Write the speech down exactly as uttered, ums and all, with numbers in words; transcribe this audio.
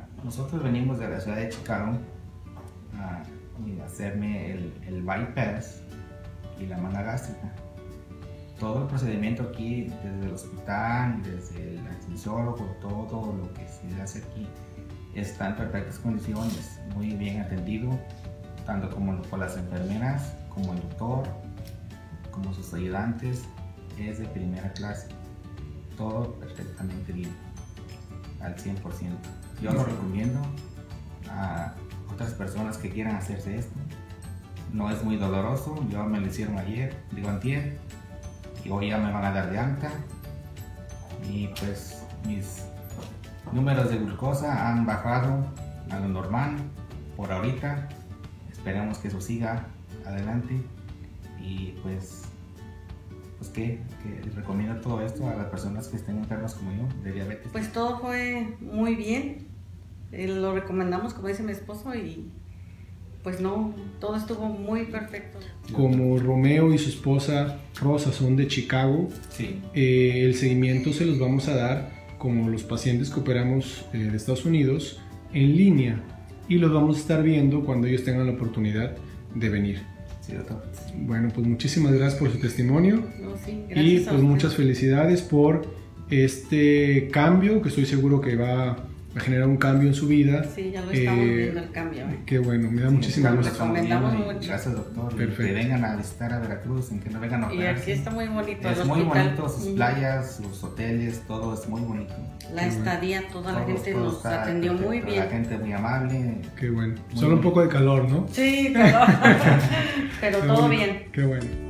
nosotros venimos de la ciudad de Chicago a, a hacerme el, el bypass y la manga gástrica. Todo el procedimiento aquí, desde el hospital, desde el anestesiólogo, todo lo que se hace aquí está en perfectas condiciones, muy bien atendido, tanto como por las enfermeras, como el doctor, como sus ayudantes, es de primera clase, todo perfectamente bien, al cien por ciento. Yo lo recomiendo a otras personas que quieran hacerse esto. No es muy doloroso, yo me lo hicieron ayer, digo antier, y hoy ya me van a dar de alta, y pues mis números de glucosa han bajado a lo normal por ahorita. Esperemos que eso siga adelante, y pues pues que, que recomiendo todo esto a las personas que estén enfermas como yo de diabetes. Pues todo fue muy bien, eh, lo recomendamos como dice mi esposo, y pues no, todo estuvo muy perfecto. Como Romeo y su esposa Rosa son de Chicago, sí. eh, el seguimiento se los vamos a dar como los pacientes que operamos eh, de Estados Unidos en línea, y los vamos a estar viendo cuando ellos tengan la oportunidad de venir. Sí, doctor. Bueno, pues muchísimas gracias por su testimonio. No, sí, y pues a muchas felicidades por este cambio, que estoy seguro que va a generar un cambio en su vida. Sí, ya lo estamos eh, viendo el cambio. ¿eh? Qué bueno, me da Sí, muchísimas lo gracias. estamos Recomendamos viendo y mucho. gracias, doctor. Y Perfecto. que vengan a visitar a Veracruz, en que no vengan a Y operarse. aquí está muy bonito. Es el muy hospital. bonito, sus Ujú. playas, sus hoteles, todo es muy bonito. La Qué estadía, toda la Todo- gente todo nos está atendió muy perfecto, bien. La gente muy amable. Qué bueno. Muy Solo un bien. poco de calor, ¿no? Sí, pero, pero Qué todo bonito. bien. Qué bueno.